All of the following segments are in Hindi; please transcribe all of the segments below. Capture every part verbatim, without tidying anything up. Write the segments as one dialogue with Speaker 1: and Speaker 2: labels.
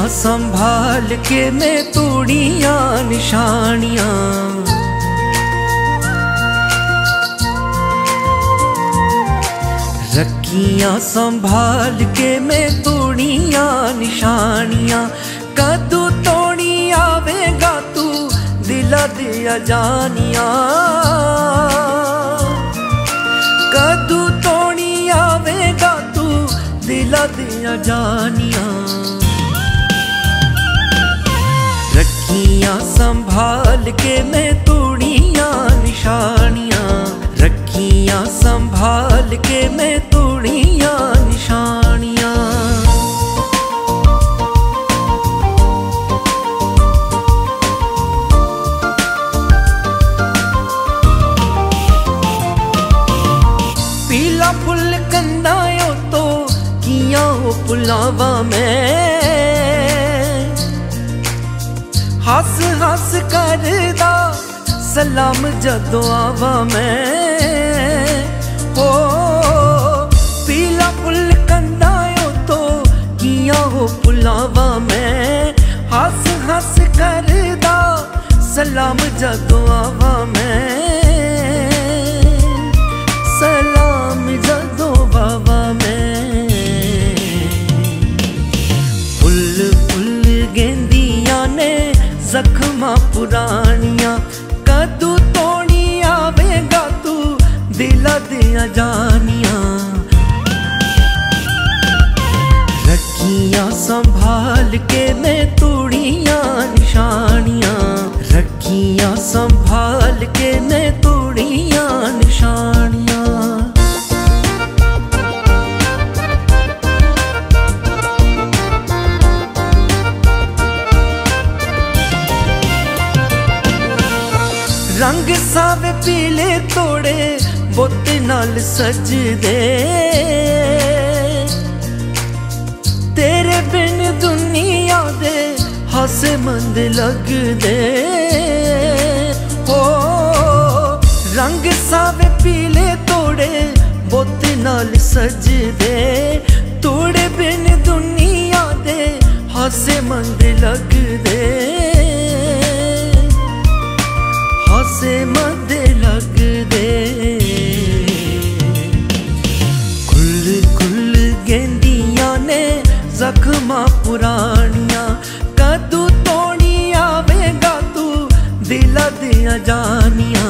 Speaker 1: रखियां संभाल के मैं तोड़ियां निशानियां। रखियां संभाल के मैं तोड़ियां निशानियां। कदू तोड़ी आवेगा तू दिला दिया जानिया। कदू तोड़ी आवेगा तू दिला दिया जानिया। रखियां संभाल के मैं तोड़ियां निशानियां। रखियां संभाल के मैं तोड़ियां निशानियां। पीला फुल कंदायो तो किया हो पुलावा में। हस हस करदा सलाम जदों आवा मैं। हो पीला फुल कंदायो तो किया हो पुलावा में। हस हस करदा सलाम जदों आवा मैं। सलाम जदों बाबा मैं। फुल फुल गेंदियां ने जख्मा पुरानियां। कदू तोड़ी आवेगा तू दिला दिया जानिया। रखियां संभाल के मैं तोड़ियां निशानियां। रखियां संभाल के मैं तोड़ियां निशानियां। रंग सावे पीले तोड़े बोते नाल सजदे। तेरे बिन दुनिया दे हसे मंद लगदे। हो रंग सावे पीले तोड़े बोते नाल सजदे। तोड़े बिन दुनिया दे हसे मंद लगदे। हसे मंद लगदे। खुल खुल गेंदियां ने जख्मा पुरानियां। कदू तोड़ी आवेगा तू दिला दिया जानिया।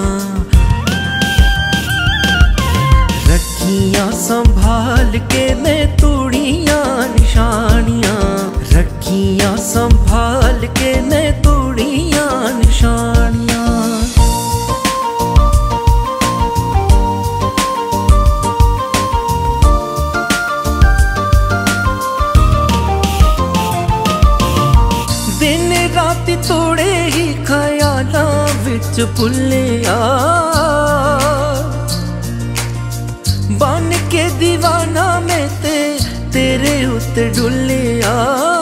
Speaker 1: रखियां संभाल के मैं तोड़ियां निशानियां। रखियां संभाल के मैं तोड़ियां निशानियां। दिन राती तोड़े ही ख्यालां विच भुल्लिया। बन के दीवाना में ते तेरे उत्ते डुल्लिया।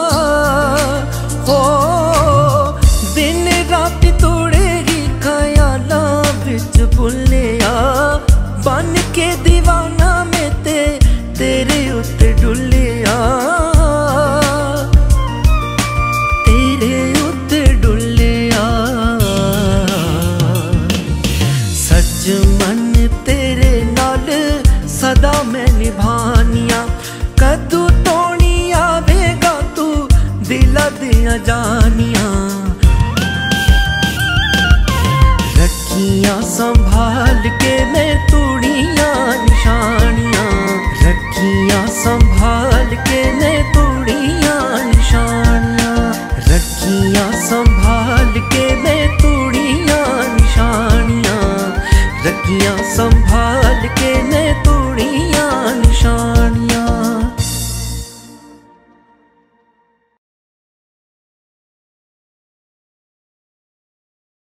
Speaker 1: हो दिन राती तोड़े ही ख्यालां विच भुल्लिया। बन के दीवाना में ते तेरे उत्ते डुल्लिया। मन तेरे नाल सदा मैं निभानिया। कदू तोड़ी आवेगा तू दिला दिया जानिया। रखियां संभाल के मैं तोड़ियां निशानियां। रखियां संभाल के मैं